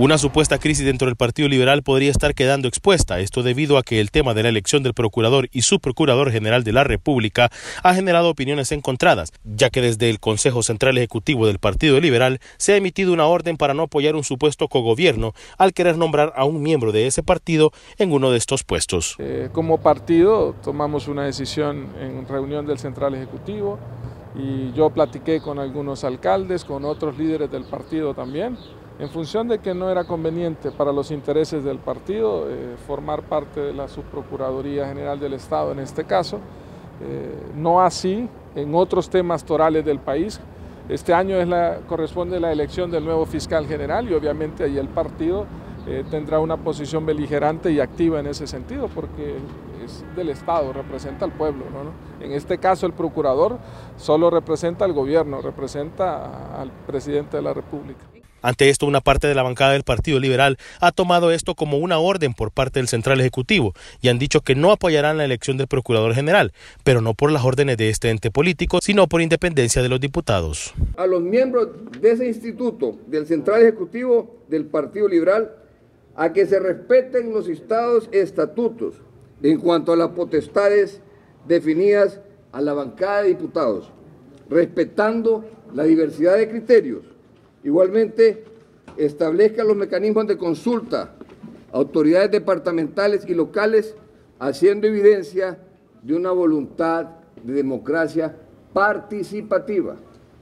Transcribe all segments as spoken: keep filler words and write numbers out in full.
Una supuesta crisis dentro del Partido Liberal podría estar quedando expuesta, esto debido a que el tema de la elección del Procurador y Subprocurador General de la República ha generado opiniones encontradas, ya que desde el Consejo Central Ejecutivo del Partido Liberal se ha emitido una orden para no apoyar un supuesto cogobierno al querer nombrar a un miembro de ese partido en uno de estos puestos. Eh, como partido tomamos una decisión en reunión del Central Ejecutivo y yo platiqué con algunos alcaldes, con otros líderes del partido también, en función de que no era conveniente para los intereses del partido eh, formar parte de la Subprocuraduría General del Estado en este caso, eh, no así en otros temas torales del país. Este año es la, corresponde la elección del nuevo fiscal general y obviamente ahí el partido eh, tendrá una posición beligerante y activa en ese sentido porque es del Estado, representa al pueblo, ¿no? En este caso el procurador solo representa al gobierno, representa al presidente de la República. Ante esto, una parte de la bancada del Partido Liberal ha tomado esto como una orden por parte del Central Ejecutivo y han dicho que no apoyarán la elección del Procurador General, pero no por las órdenes de este ente político, sino por independencia de los diputados. A los miembros de ese instituto, del Central Ejecutivo del Partido Liberal, a que se respeten los citados estatutos en cuanto a las potestades definidas a la bancada de diputados, respetando la diversidad de criterios. Igualmente, establezca los mecanismos de consulta a autoridades departamentales y locales, haciendo evidencia de una voluntad de democracia participativa.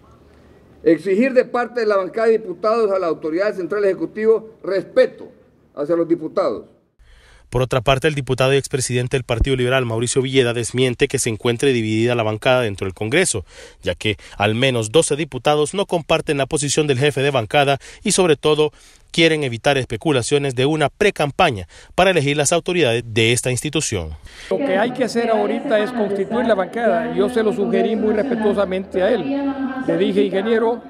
Exigir de parte de la bancada de diputados a la autoridad central ejecutivo respeto hacia los diputados. Por otra parte, el diputado y expresidente del Partido Liberal, Mauricio Villeda, desmiente que se encuentre dividida la bancada dentro del Congreso, ya que al menos doce diputados no comparten la posición del jefe de bancada y sobre todo quieren evitar especulaciones de una pre-campaña para elegir las autoridades de esta institución. Lo que hay que hacer ahorita es constituir la bancada. Yo se lo sugerí muy respetuosamente a él. Le dije, ingeniero,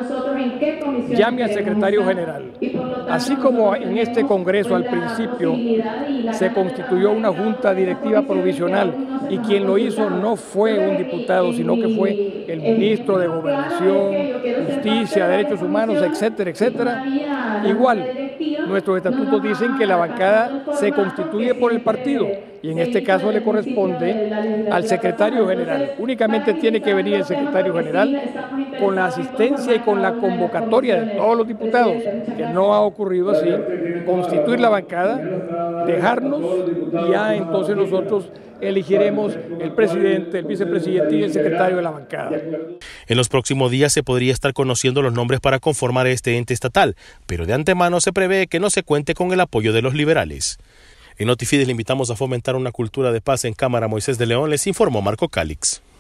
llame al secretario general. Así como en este Congreso al principio se constituyó una junta directiva provisional y quien lo hizo no fue un diputado, sino que fue el ministro de Gobernación, Justicia, Derechos Humanos, etcétera, etcétera. Igual, nuestros estatutos dicen que la bancada se constituye por el partido y en este caso le corresponde al secretario general. Únicamente tiene que venir el secretario general con la asistencia y con la convocatoria de todos los diputados, que no ha ocurrido así, constituir la bancada, dejarnos y ya entonces nosotros elegiremos el presidente, el vicepresidente y el secretario de la bancada. En los próximos días se podría estar conociendo los nombres para conformar este ente estatal, pero de antemano se prevé que no se cuente con el apoyo de los liberales. En Notifides le invitamos a fomentar una cultura de paz en Cámara Moisés de León, les informó Marco Calix.